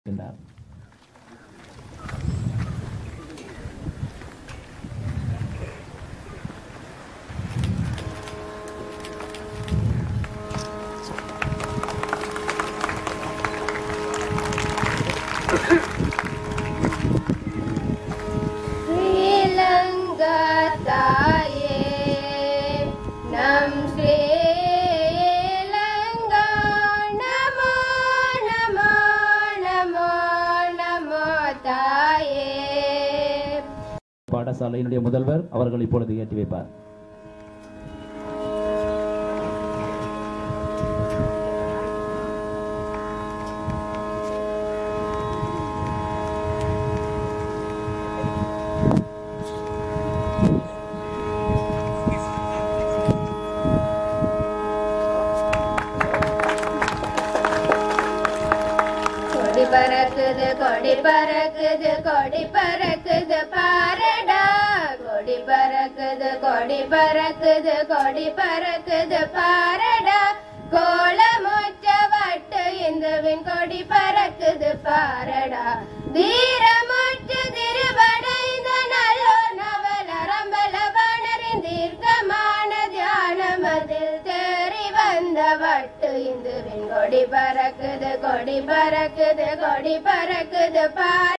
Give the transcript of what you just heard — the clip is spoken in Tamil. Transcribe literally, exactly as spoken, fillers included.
என்றார். பாடசாலையினுடைய முதல்வர் அவர்கள் இப்பொழுது ஏற்றி வைப்பார். கொடி பறக்குது கொடி பறக்குது கொடி பறக்குது பாரடா, கொடி பறக்குது கொடி பறக்குது கொடி பறக்குது பாரடா, கோலமுற்ற வட்டு இந்துவின் கொடி பறக்குது பாரடா, தீரமுற்ற திருவடைந்த நல்லோர் நவல ரம்பலவனரின் தீர்க்கமான தியானமதில் தேறி வந்த வட்டு இந்துவின் கொடி பறக்குது கொடி பறக்குது கொடி பறக்குது பாரடா.